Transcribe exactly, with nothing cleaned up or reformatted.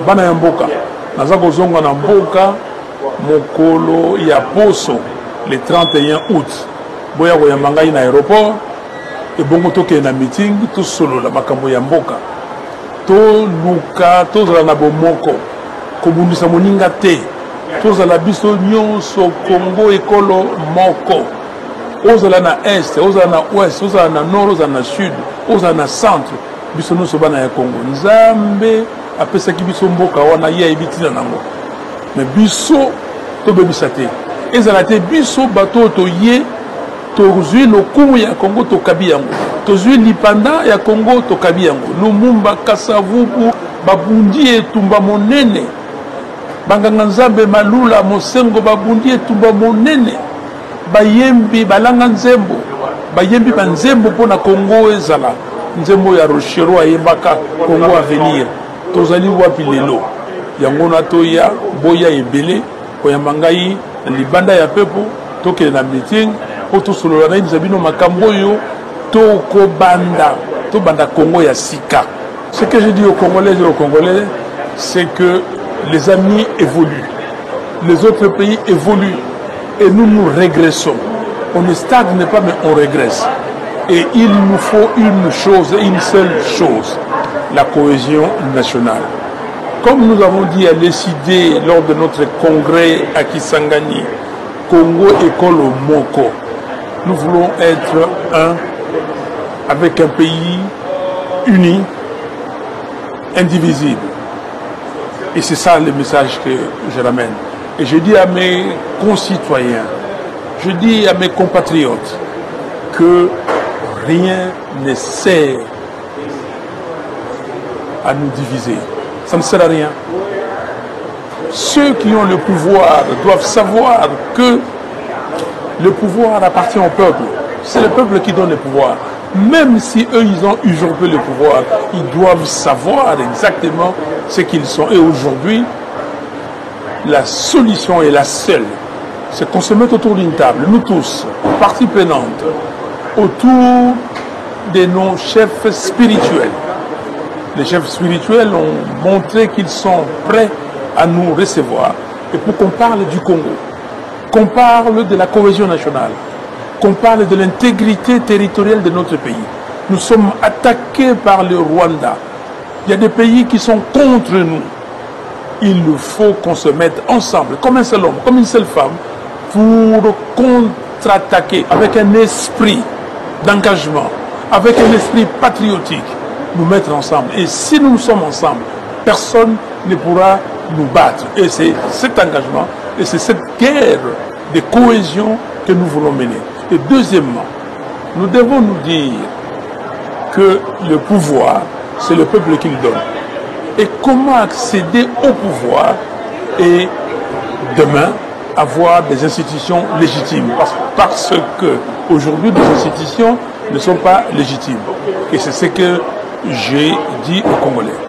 bana ya mboka naza kozonga na mboka mokolo ya poso le trente et un août boya koyamba ngai na aéroport ebongo tokende na meeting tosolola makambo ya mboka toluka tozala na bomoko kobundisa moninga te tozala biso nyonso Congo ekolo moko ozala na est ozala na ouest ozala na nord ozala na sud ozala na centre biso nyonso bana ya Congo nzambe apesaki biso mboka wana ye ayebi ntina nango me biso tobebisa te ezala te biso bato toye tozwi lokumu ya Congo tokabi yango tozwi lipanda ya Congo tokabi yango Lumumba Kasavubu babundi etumba monene banganga nzambe Malula Mosengo babundi etumba monene bayembi balanga nzembo bayembi banzembo mpona Congo ezala nzembo ya Rochero ayembaka Congo avenir tozali wapi lelo yango na toya boya ebele koyamba ngai libanda ya pepo tokende na meeting po tosolola na bizabino makambo oyo tokobanda tobanda Congo ya sika. Ce que je dis aux Congolais et aux Congolais, c'est que les amis évoluent, les autres pays évoluent et nous nous régressons. On ne stagne pas mais on régresse. Et il nous faut une chose, une seule chose, la cohésion nationale. Comme nous avons dit à décider lors de notre congrès à Kisangani, Congo Ekolo Moko, nous voulons être un avec un pays uni, indivisible. Et c'est ça le message que je ramène. Et je dis à mes concitoyens, je dis à mes compatriotes que rien ne sert à nous diviser. Ça ne sert à rien. Ceux qui ont le pouvoir doivent savoir que le pouvoir appartient au peuple. C'est le peuple qui donne le pouvoir. Même si eux, ils ont usurpé le pouvoir, ils doivent savoir exactement ce qu'ils sont. Et aujourd'hui, la solution est la seule. C'est qu'on se mette autour d'une table, nous tous, parties prenantes, autour de nos chefs spirituels. Les chefs spirituels ont montré qu'ils sont prêts à nous recevoir. Et pour qu'on parle du Congo, qu'on parle de la cohésion nationale, qu'on parle de l'intégrité territoriale de notre pays. Nous sommes attaqués par le Rwanda. Il y a des pays qui sont contre nous. Il faut qu'on se mette ensemble, comme un seul homme, comme une seule femme, pour contre-attaquer avec un esprit d'engagement, avec un esprit patriotique, nous mettre ensemble. Et si nous sommes ensemble, personne ne pourra nous battre. Et c'est cet engagement, et c'est cette guerre de cohésion que nous voulons mener. Et deuxièmement, nous devons nous dire que le pouvoir, c'est le peuple qui le donne. Et comment accéder au pouvoir et demain avoir des institutions légitimes. Parce, parce que aujourd'hui, nos institutions ne sont pas légitimes. Et c'est ce que j'ai dit aux Congolais.